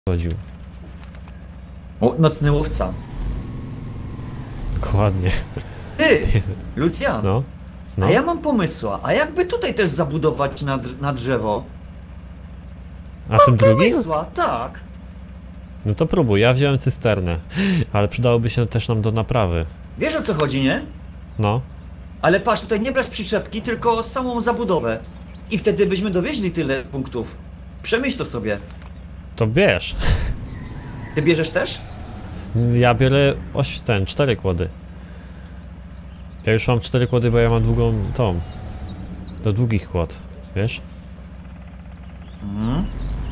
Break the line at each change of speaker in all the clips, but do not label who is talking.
chodził.
O, nocny łowca.
Dokładnie.
Ty, Lucian,
No. No.
a ja mam pomysła, a jakby tutaj też zabudować na drzewo?
A tym drugim?
Pomysła, tak.
No to próbuj, ja wziąłem cysternę. Ale przydałoby się też nam do naprawy.
Wiesz o co chodzi, nie?
No.
Ale patrz, tutaj nie brać przyczepki, tylko samą zabudowę. I wtedy byśmy dowieźli tyle punktów. Przemyśl to sobie.
To bierz.
Ty bierzesz też?
Ja biorę 4 kłody. Ja już mam 4 kłody, bo ja mam długą tą. Do długich kłod, wiesz?
Mhm.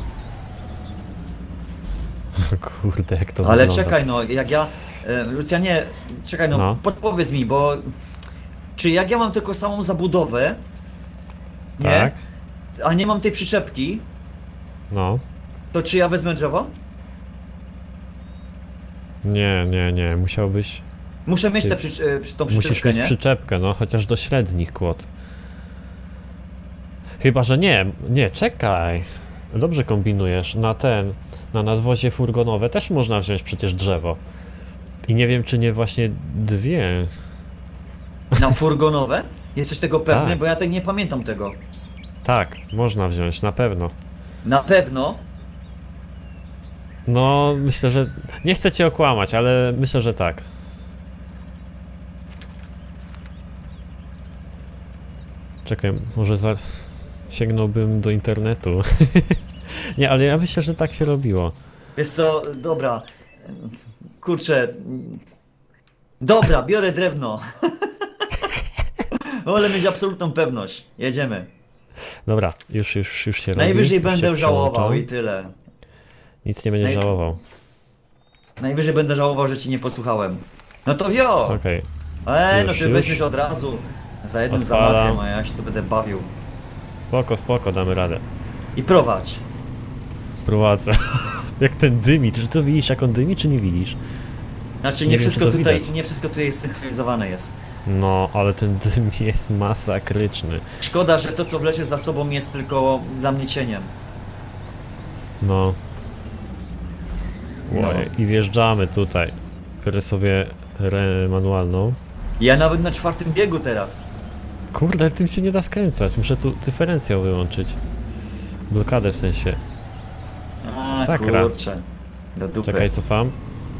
Kurde, jak to
Ale
wygląda.
czekaj, no, jak ja... Lucianie, czekaj,
No.
podpowiedz mi, bo... Czy jak ja mam tylko samą zabudowę, nie?
Tak.
A nie mam tej przyczepki,
No.
to czy ja wezmę drzewo?
Nie, musiałbyś...
Muszę mieć
Ty-
tą
Musisz
przyczepkę,
mieć
nie?
przyczepkę, no, chociaż do średnich kłod. Chyba, że nie, czekaj. Dobrze kombinujesz. Na nadwozie furgonowe też można wziąć przecież drzewo. I nie wiem, czy nie właśnie 2.
Na furgonowe? Jesteś tego pewny?
Tak.
Bo ja tak nie pamiętam tego.
Tak, można wziąć, na pewno.
Na pewno?
No, myślę, że... Nie chcę cię okłamać, ale myślę, że tak. Czekaj, może sięgnąłbym do internetu. Nie, ale ja myślę, że tak się robiło.
Wiesz co, dobra. Kurczę. Dobra, biorę drewno. Wolę mieć absolutną pewność. Jedziemy.
Dobra, już się robi.
Najwyżej
już
będę
się
żałował
przełączam.
i tyle.
Nic nie będziesz żałował.
Najwyżej będę żałował, że ci nie posłuchałem. No to wio!
Okej.
No
Już,
ty weźmiesz od razu. Za jednym
Odpalam.
zamachem, a ja się tu będę bawił.
Spoko, damy radę.
I prowadź.
Prowadzę. Jak ten dymi, czy to widzisz, jak on dymi, czy nie widzisz?
Znaczy
Nie
nie
wiem,
wszystko
czy to
tutaj,
widać.
nie wszystko tutaj jest synchronizowane jest.
No, ale ten dym jest masakryczny.
Szkoda, że to co wlecisz za sobą jest tylko dla mnie cieniem.
No.
No.
Oj, i wjeżdżamy tutaj. Biorę sobie manualną.
Ja nawet na 4. biegu teraz.
Kurde, tym się nie da skręcać. Muszę tu dyferencjał wyłączyć. Blokadę w sensie.
A
Sakra.
kurczę. Do dupy.
Czekaj, cofam.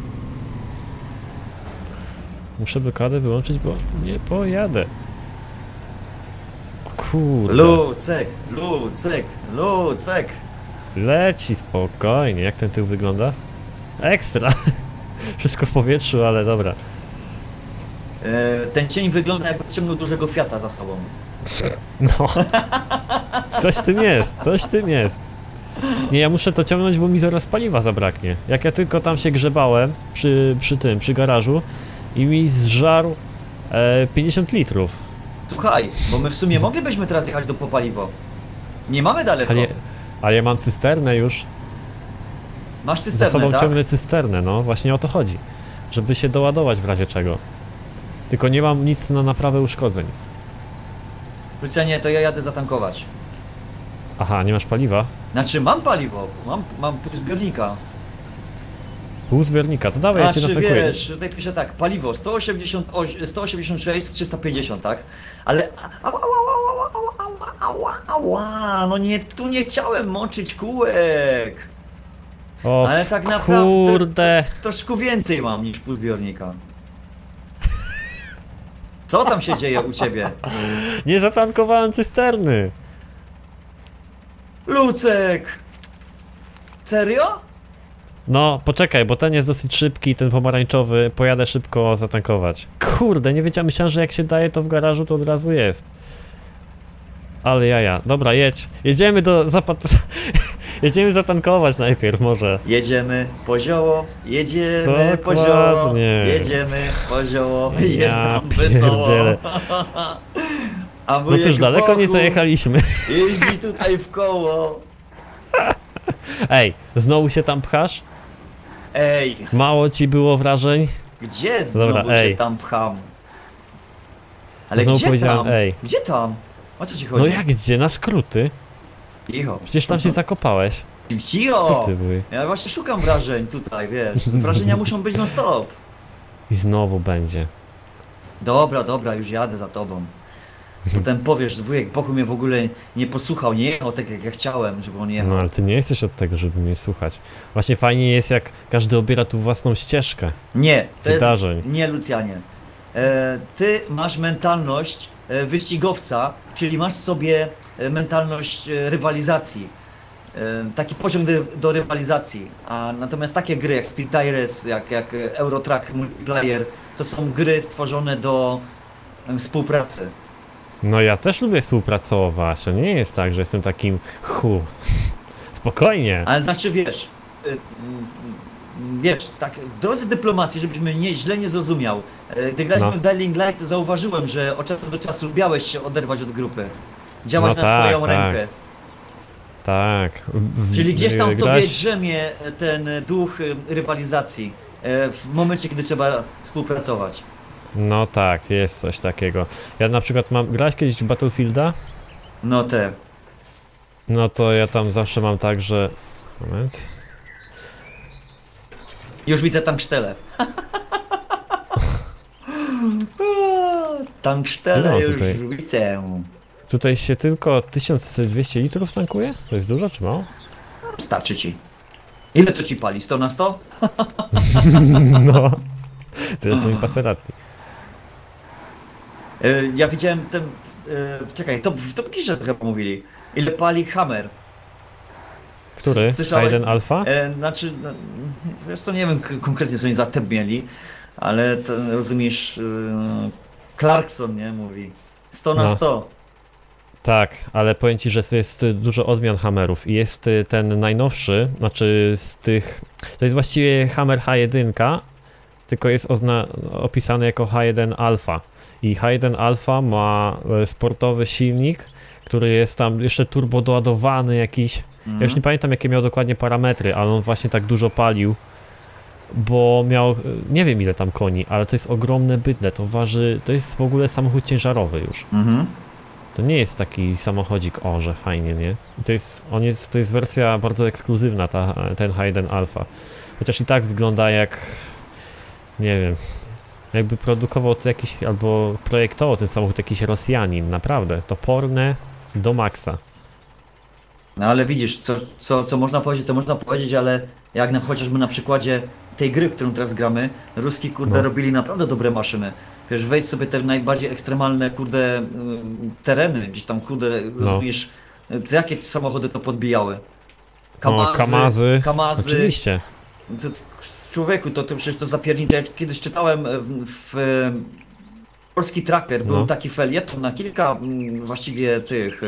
Muszę blokadę wyłączyć, bo nie pojadę. O kurde.
Lucek, Lucek, Lucek.
Leci spokojnie. Jak ten tył wygląda? Ekstra. Wszystko w powietrzu, ale dobra.
Ten cień wygląda jakby ciągnął dużego Fiata za sobą.
No. Coś w tym jest, coś w tym jest. Nie, ja muszę to ciągnąć, bo mi zaraz paliwa zabraknie. Jak ja tylko tam się grzebałem przy garażu i mi zżarł 50 litrów.
Słuchaj, bo my w sumie moglibyśmy teraz jechać do Popaliwo. Nie mamy daleko.
Ale ja mam cysternę już.
Masz
Za
cysternę,
sobą
tak?
ciągnę cysternę, no właśnie o to chodzi. Żeby się doładować w razie czego. Tylko nie mam nic na naprawę uszkodzeń.
Lucianie, to ja jadę zatankować.
Aha, nie masz paliwa?
Znaczy mam paliwo, mam pół zbiornika.
Pół zbiornika, to dawaj, ja cię
Znaczy
natankuję.
wiesz, tutaj pisze tak, paliwo 186, 350, tak? Ale ała, no nie, tu nie chciałem moczyć kółek.
O,
Ale tak naprawdę
kurde.
troszkę więcej mam niż pół zbiornika. Co tam się dzieje u ciebie?
Nie zatankowałem cysterny.
Lucek! Serio?
No, poczekaj, bo ten jest dosyć szybki, ten pomarańczowy, pojadę szybko zatankować. Kurde, nie wiedziałem, myślałem, że jak się daje to w garażu, to od razu jest. Ale jaja, dobra, jedź. Jedziemy Jedziemy zatankować najpierw może.
Jedziemy po zioło, jedziemy po zioło,
Dokładnie.
jedziemy po zioło,
Ja
jest nam wesoło.
pierdzielę.
A
No cóż, daleko nie zajechaliśmy.
Jeździ tutaj w koło.
Ej, znowu się tam pchasz?
Ej,
Mało ci było wrażeń?
gdzie znowu
Dobra,
się
ej.
tam pcham? Ale
Znowu
gdzie
powiedziałem,
tam?
ej.
Gdzie tam? O co ci chodzi?
No jak gdzie? Na skróty?
Cicho.
Przecież tam się zakopałeś.
Cio!
Co ty wuj?
Ja właśnie szukam wrażeń tutaj, wiesz. Wrażenia muszą być non stop.
I znowu będzie.
Dobra, dobra, już jadę za tobą. Potem powiesz, że wujek Bochu mnie w ogóle nie posłuchał, nie jechał tak jak ja chciałem, żeby on jechał.
No ale ty nie jesteś od tego, żeby mnie słuchać. Właśnie fajnie jest, jak każdy obiera tu własną ścieżkę
Nie, to
wydarzeń.
jest... Nie, Lucjanie. Ty masz mentalność wyścigowca, czyli masz w sobie mentalność rywalizacji. Taki pociąg do rywalizacji. A natomiast takie gry jak Speed Tires, jak Eurotrack Multiplayer, to są gry stworzone do współpracy.
No ja też lubię współpracować, to nie jest tak, że jestem takim Spokojnie.
Ale znaczy wiesz, tak, w drodze dyplomacji, żebyś mnie źle nie zrozumiał. Gdy graliśmy w Dying Light, zauważyłem, że od czasu do czasu lubiałeś się oderwać od grupy. Działać
No
na
tak,
swoją
tak.
rękę.
Tak.
Czyli gdzieś tam w tobie
grać-
drzemie ten duch rywalizacji. W momencie, kiedy trzeba współpracować.
No tak, jest coś takiego. Ja na przykład grałeś kiedyś w Battlefielda?
No te.
No to ja tam zawsze mam tak, że... Moment.
Już widzę tankstele. Tankstele
No,
już
tutaj.
widzę.
Tutaj się tylko 1200 litrów tankuje? To jest dużo czy mało?
Starczy ci. Ile to ci pali? 100 na 100?
No. Tyle co mi Passerati.
Ja widziałem ten... czekaj, to w Top Gearze chyba mówili. Ile pali Hammer?
Który?
Słyszałeś?
H1 Alpha?
Znaczy, no, wiesz co, nie wiem konkretnie co oni za tep mieli, ale to, rozumiesz, Clarkson, nie, mówi 100 na
No.
100.
Tak, ale powiem ci, że jest dużo odmian Hammerów i jest ten najnowszy, znaczy z tych... To jest właściwie Hammer H1, tylko jest opisany jako H1 Alpha. I H1 Alpha ma sportowy silnik, który jest tam jeszcze turbo doładowany jakiś. Ja już nie pamiętam jakie miał dokładnie parametry, ale on właśnie tak dużo palił, bo miał, nie wiem ile tam koni, ale to jest ogromne bydle, to waży, to jest w ogóle samochód ciężarowy już. To nie jest taki samochodzik, o, że fajnie, nie? To jest wersja bardzo ekskluzywna, ten H1 Alpha. Chociaż i tak wygląda jak, nie wiem, jakby produkował to jakiś, albo projektował ten samochód jakiś Rosjanin, naprawdę, toporne do maksa.
No ale widzisz, co można powiedzieć, to można powiedzieć, ale jak chociażby na przykładzie tej gry, którą teraz gramy, Ruski, kurde,
No.
robili naprawdę dobre maszyny. Wiesz, wejdź sobie te najbardziej ekstremalne, kurde, tereny, gdzieś tam, kurde, rozumiesz, jakie samochody to podbijały?
Kamazy.
Kamazy.
Oczywiście.
Człowieku, to przecież to zapiernicze. Ja kiedyś czytałem w Polski Tracker, był taki felieton na kilka właściwie tych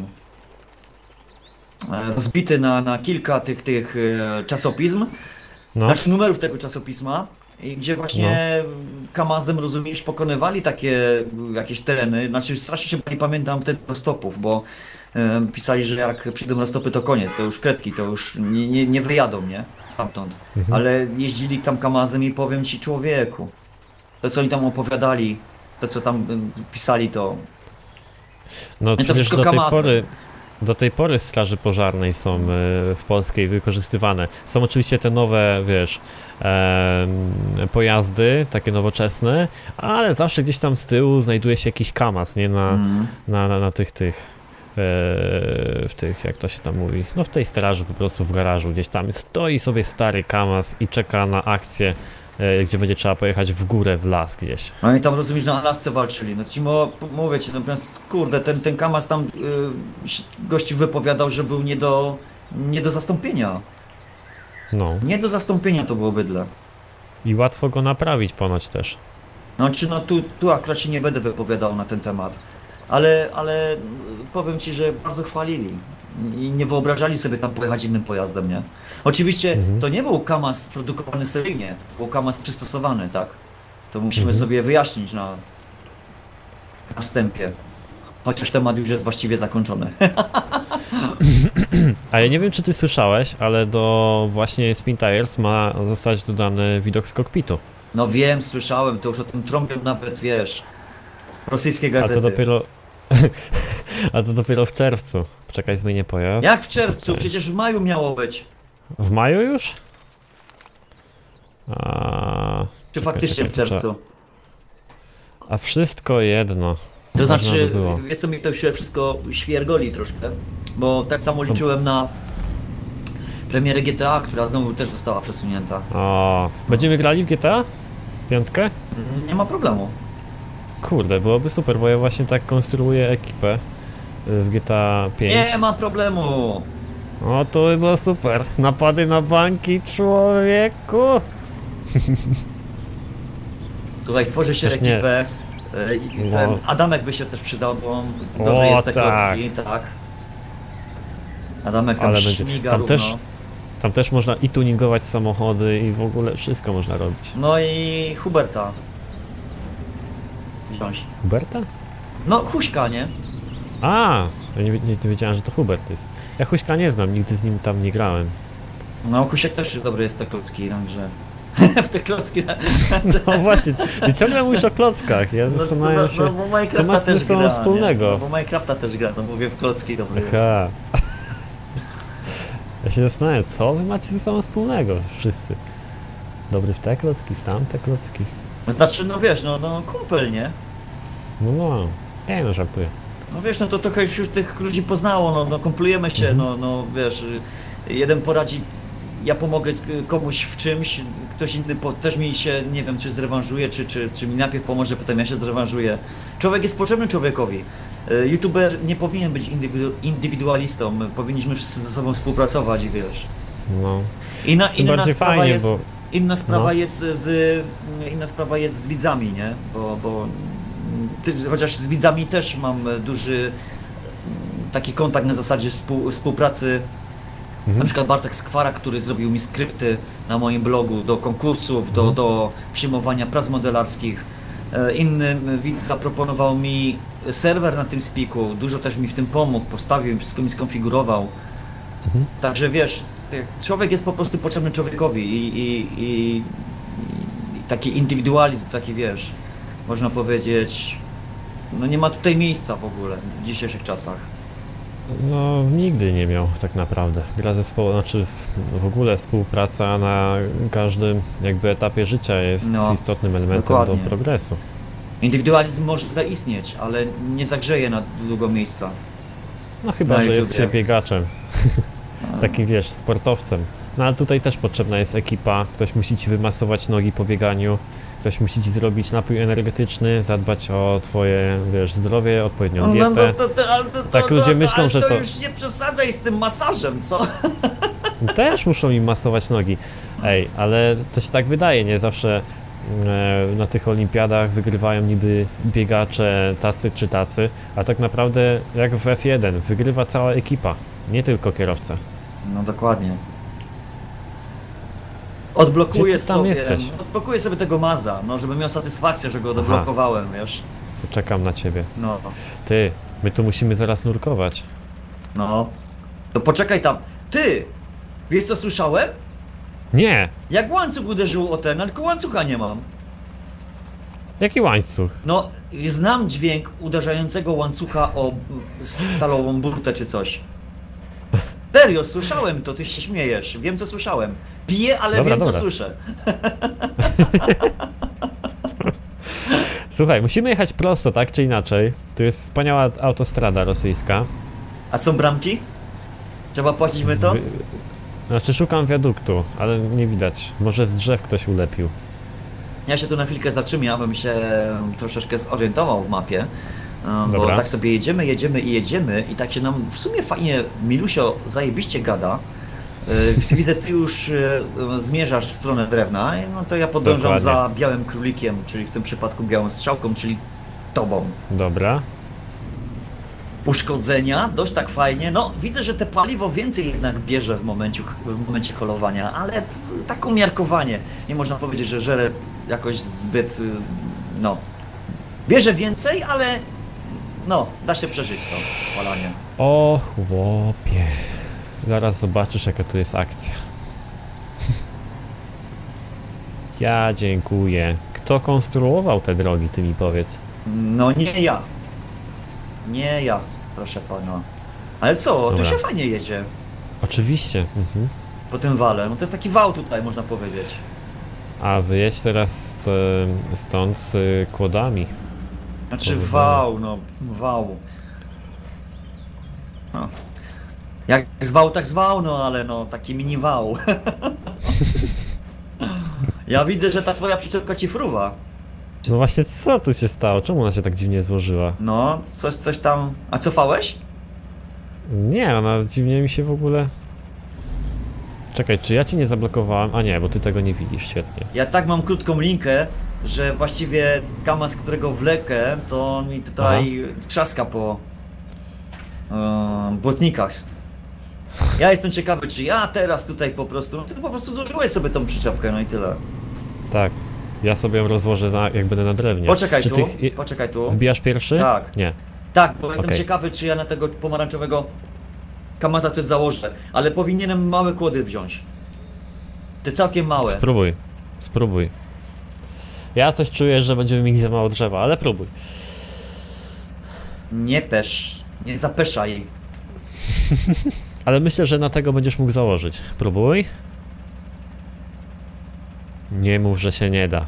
zbity na kilka tych czasopism, znaczy numerów tego czasopisma, i gdzie właśnie Kamazem, rozumiesz, pokonywali takie jakieś tereny, znaczy strasznie się nie pamiętam wtedy roztopów, bo pisali, że jak przyjdą roztopy to koniec, to już kredki, to już nie wyjadą, nie? Stamtąd. Ale jeździli tam Kamazem i powiem ci, człowieku, to co oni tam opowiadali, to co tam pisali, to...
No
to
przecież
wszystko Kamazem.
Do tej pory w straży pożarnej są w polskiej wykorzystywane. Są oczywiście te nowe, wiesz, pojazdy, takie nowoczesne, ale zawsze gdzieś tam z tyłu znajduje się jakiś Kamaz, nie? Na tych, w tych, jak to się tam mówi, no w tej straży po prostu w garażu gdzieś tam stoi sobie stary Kamaz i czeka na akcję, gdzie będzie trzeba pojechać w górę, w las gdzieś.
No i tam, rozumiesz, na Alasce walczyli, no ci mówię ci, natomiast kurde, ten Kamaz tam gości wypowiadał, że był nie do zastąpienia.
No.
Nie do zastąpienia to było bydle.
I łatwo go naprawić ponoć też.
Znaczy, no tu akurat się nie będę wypowiadał na ten temat, ale powiem ci, że bardzo chwalili i nie wyobrażali sobie tam pojechać innym pojazdem, nie? Oczywiście to nie był Kamaz produkowany seryjnie, był Kamaz przystosowany, tak? To musimy sobie wyjaśnić na wstępie. Chociaż temat już jest właściwie zakończony.
A ja nie wiem, czy ty słyszałeś, ale do właśnie Spin Tires ma zostać dodany widok z kokpitu.
No wiem, słyszałem, to już o tym trąbią nawet, wiesz, rosyjskie
A
gazety.
to dopiero... A to dopiero w czerwcu. Poczekaj, zmienię pojazd.
Jak w czerwcu? Przecież w maju miało być.
W maju już?
Czy faktycznie w czerwcu?
A wszystko jedno.
To znaczy,
by
wiesz co, mi to się wszystko świergoli troszkę, bo tak samo liczyłem na premierę GTA, która znowu też została przesunięta.
O, będziemy grali w GTA? Piątkę?
Nie ma problemu.
Kurde, byłoby super, bo ja właśnie tak konstruuję ekipę w GTA 5.
Nie ma problemu.
O, to by było super. Napady na banki, człowieku.
Tutaj stworzy się
Przecież nie.
ekipę. Ten
No.
Adamek by się też przydał, bo on dobry jest te klocki, tak. Adamek tam
Ale będzie.
śmiga
Tam
równo.
Tam też można i tuningować samochody i w ogóle wszystko można robić.
No i Huberta wziąć.
Huberta?
No, Huśka, nie?
A, ja nie wiedziałem, że to Hubert jest. Ja Huśka nie znam, nigdy z nim tam nie grałem.
No, Husiek też dobry jest te klocki, także... w te klocki...
No właśnie, ty ciągle mówisz o klockach, ja zastanawiam się,
bo Minecrafta
co macie
też
ze sobą
gra,
wspólnego.
Nie? No, bo Minecrafta też gra, to mówię w klocki dobry jest.
Aha. Ja się zastanawiam, co wy macie ze sobą wspólnego, wszyscy. Dobry w te klocki, w tamte klocki.
Znaczy, no wiesz, no kumpel, nie?
No, nie no, żartuję.
No wiesz, no to trochę już tych ludzi poznało, no kumplujemy się, no wiesz, jeden poradzi, ja pomogę komuś w czymś, ktoś inny też mi się, nie wiem, czy zrewanżuje, czy mi najpierw pomoże, potem ja się zrewanżuję. Człowiek jest potrzebny człowiekowi. YouTuber nie powinien być indywidualistą, powinniśmy wszyscy ze sobą współpracować, wiesz.
No.
Inna sprawa
fajnie,
jest,
bo...
inna sprawa
no.
jest inna sprawa jest z widzami, nie? Bo chociaż z widzami też mam duży taki kontakt na zasadzie współpracy. Na przykład Bartek Skwara, który zrobił mi skrypty na moim blogu do konkursów, do przyjmowania prac modelarskich. Inny widz zaproponował mi serwer na tym spiku, dużo też mi w tym pomógł, postawił, wszystko mi skonfigurował. Także wiesz, człowiek jest po prostu potrzebny człowiekowi i taki indywidualizm, taki wiesz, można powiedzieć, no nie ma tutaj miejsca w ogóle w dzisiejszych czasach.
No, nigdy nie miał tak naprawdę. Gra zespołowa, znaczy w ogóle współpraca na każdym jakby etapie życia jest istotnym elementem
dokładnie.
do progresu.
Indywidualizm może zaistnieć, ale nie zagrzeje na długo miejsca.
No chyba, że jest się biegaczem. Takim wiesz, sportowcem. No ale tutaj też potrzebna jest ekipa, ktoś musi ci wymasować nogi po bieganiu, ktoś musi ci zrobić napój energetyczny, zadbać o twoje, wiesz, zdrowie, odpowiednią dietę. Tak ludzie myślą, że to...
już nie przesadzaj z tym masażem, co?
Też muszą im masować nogi. Ej, ale to się tak wydaje, nie? Zawsze na tych olimpiadach wygrywają niby biegacze tacy czy tacy, a tak naprawdę jak w F1 wygrywa cała ekipa, nie tylko kierowca.
No dokładnie. Odblokuję sobie tego Maza, no żeby miał satysfakcję, że go odblokowałem, wiesz.
Czekam na ciebie.
No.
Ty, my tu musimy zaraz nurkować.
No. To poczekaj tam. Ty! Wiesz co słyszałem?
Nie!
Jak łańcuch uderzył o ten, tylko łańcucha nie mam.
Jaki łańcuch?
No, znam dźwięk uderzającego łańcucha o stalową burtę czy coś. Serio, słyszałem to, ty się śmiejesz. Wiem co słyszałem. Piję, ale wiem co słyszę.
Słuchaj, musimy jechać prosto, tak czy inaczej. Tu jest wspaniała autostrada rosyjska.
A są bramki? Trzeba płacić to?
Znaczy szukam wiaduktu, ale nie widać. Może z drzew ktoś ulepił.
Ja się tu na chwilkę zatrzymię, abym się troszeczkę zorientował w mapie. Bo tak sobie jedziemy i tak się nam w sumie fajnie Milusio zajebiście gada. Widzę, ty już zmierzasz w stronę drewna, no to ja podążam za białym królikiem, czyli w tym przypadku białą strzałką, czyli tobą.
Dobra.
Uszkodzenia, dość tak fajnie. No, widzę, że te paliwo więcej jednak bierze w momencie holowania, ale tak umiarkowanie. Nie można powiedzieć, że żere jakoś zbyt, no... Bierze więcej, ale... No, da się przeżyć to spalanie.
O chłopie. Zaraz zobaczysz, jaka tu jest akcja. Ja dziękuję. Kto konstruował te drogi, ty mi powiedz?
No nie ja. Nie ja, proszę pana. Ale co,
Dobra.
tu się fajnie jedzie.
Oczywiście. Mhm.
Po tym wale. No to jest taki wał tutaj, można powiedzieć.
A wyjedź teraz stąd z kłodami.
Znaczy
Powodzenia.
wał, no, wał. No. Jak zwał, tak zwał, no ale no, taki mini wał. Ja widzę, że ta twoja przyczepka ci fruwa.
No właśnie, co tu się stało? Czemu ona się tak dziwnie złożyła?
No, coś tam... A cofałeś?
Nie, ona dziwnie mi się w ogóle... Czekaj, czy ja ci nie zablokowałem? A nie, bo ty tego nie widzisz, świetnie.
Ja tak mam krótką linkę, że właściwie KAMAZ, którego wlekę, to mi tutaj trzaska po błotnikach. Ja jestem ciekawy, czy ja teraz tutaj po prostu... No ty po prostu złożyłeś sobie tą przyczepkę, no i tyle.
Tak, ja sobie ją rozłożę jak będę na drewnie.
Poczekaj
Czy
tu,
ty
poczekaj tu.
wbijasz pierwszy?
Tak.
Nie.
Tak, bo jestem
Okej.
ciekawy, czy ja na tego pomarańczowego KAMAZa coś założę, ale powinienem małe kłody wziąć. Te całkiem małe.
Spróbuj, spróbuj. Ja coś czuję, że będziemy mieli za mało drzewa, ale próbuj.
Nie pesz, nie zapeszaj.
Ale myślę, że na tego będziesz mógł założyć. Próbuj. Nie mów, że się nie da.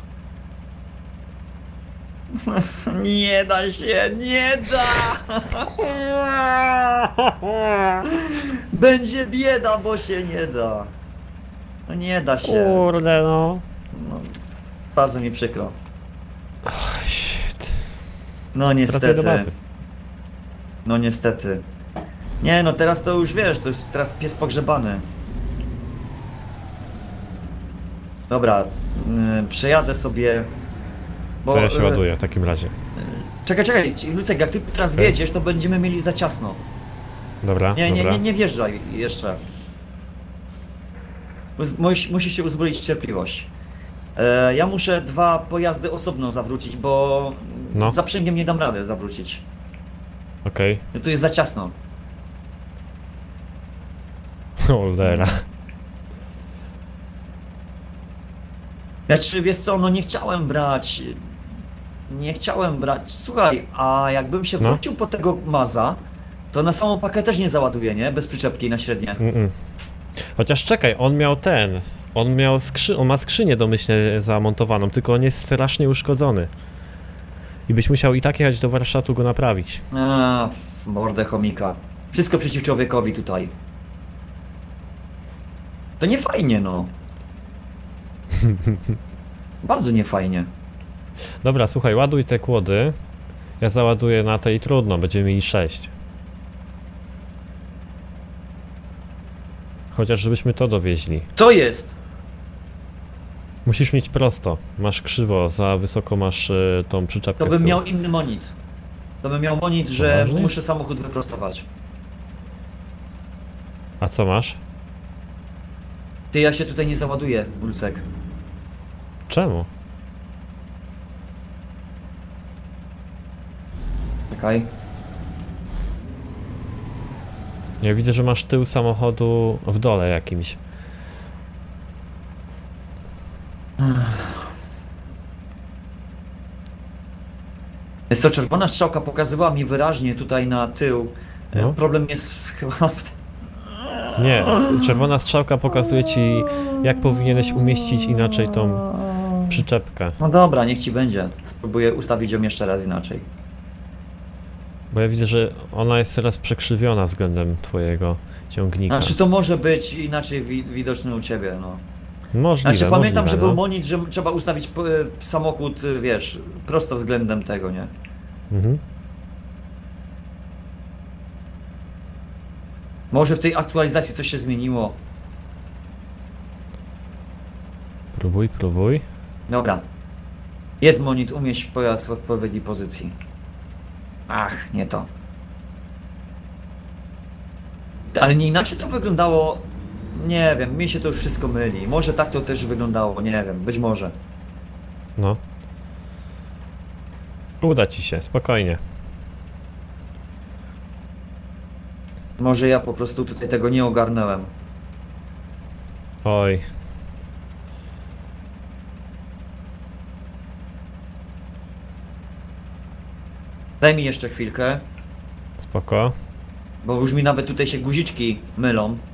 Nie da się, nie da! Będzie bieda, bo się nie da. No nie da się.
Kurde no.
No, bardzo mi przykro.
Shit.
No
Wracaj
niestety.
do bazy.
No niestety. Nie no, teraz to już wiesz, to jest teraz pies pogrzebany. Dobra, przejadę sobie. Bo,
To ja się ładuję w takim razie.
Czekaj, Lucek, jak ty teraz
Okej.
wiedziesz, to będziemy mieli za ciasno.
Dobra, dobra.
Nie wjeżdżaj jeszcze. Musisz się uzbroić w cierpliwość. Ja muszę 2 pojazdy osobno zawrócić, bo
No.
z zaprzęgiem nie dam rady zawrócić.
Okej.
Tu jest za ciasno.
Cholera.
Znaczy, wiesz co, no nie chciałem brać. Nie chciałem brać. Słuchaj, a jakbym się
No.
wrócił po tego maza, to na samą pakę też nie załaduję, nie? Bez przyczepki na średnie.
Chociaż czekaj, on miał on ma skrzynię domyślnie zamontowaną, tylko on jest strasznie uszkodzony. I byś musiał i tak jechać do warsztatu go naprawić.
A, w mordę chomika. Wszystko przeciw człowiekowi tutaj. To nie fajnie, no. Bardzo niefajnie.
Dobra, słuchaj, ładuj te kłody. Ja załaduję na te i trudno, będziemy mieli 6. Chociaż żebyśmy to dowieźli.
Co jest?
Musisz mieć prosto. Masz krzywo, za wysoko masz tą przyczepkę.
To
z
bym
tyłu.
miał inny monit. To bym miał monit, że
Poważnie?
muszę samochód wyprostować.
A co masz?
Ty, ja się tutaj nie załaduję, Bulcek.
Czemu?
Czekaj.
Ja widzę, że masz tył samochodu w dole jakimś.
Jest to czerwona strzałka pokazywała mi wyraźnie tutaj na tył.
No.
Problem jest chyba...
Nie, czerwona strzałka pokazuje ci, jak powinieneś umieścić inaczej tą przyczepkę.
No dobra, niech ci będzie. Spróbuję ustawić ją jeszcze raz inaczej.
Bo ja widzę, że ona jest teraz przekrzywiona względem twojego ciągnika.
Znaczy to może być inaczej widoczne u ciebie, no.
Możliwe,
Znaczy pamiętam,
możliwe,
że był
no.
monit, że trzeba ustawić samochód, wiesz, prosto względem tego, nie?
Mhm.
Może w tej aktualizacji coś się zmieniło.
Próbuj, próbuj.
Dobra. Jest monit, umieść pojazd w odpowiedniej pozycji. Ach, nie to. Ale nie inaczej to wyglądało. Nie wiem, mi się to już wszystko myli. Może tak to też wyglądało, nie wiem, być może.
No. Uda ci się, spokojnie.
Może ja po prostu tutaj tego nie ogarnąłem.
Oj.
Daj mi jeszcze chwilkę.
Spoko.
Bo już mi nawet tutaj się guziczki mylą.